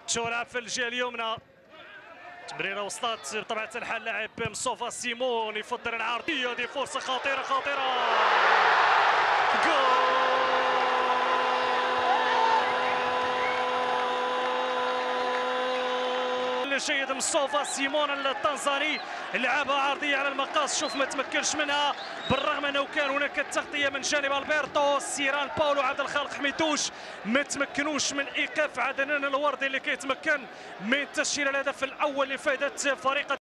تلعب في الجهه اليمنى. تمريره وصلت بطبيعه الحال لاعب مصطفى سيمون يفضل العرضيه. دي فرصه خطيره جول جيد. مصطفى سيمون التنزاني لعبها عرضيه على المقاس، شوف ما تمكنش منها بالرغم انه كان هناك التغطيه من جانب البرتو سيران باولو عبد الخالق حميتوش، ما تمكنوش من ايقاف عدنان الوردي اللي كيتمكن من تسجيل الهدف الاول لفائده فريق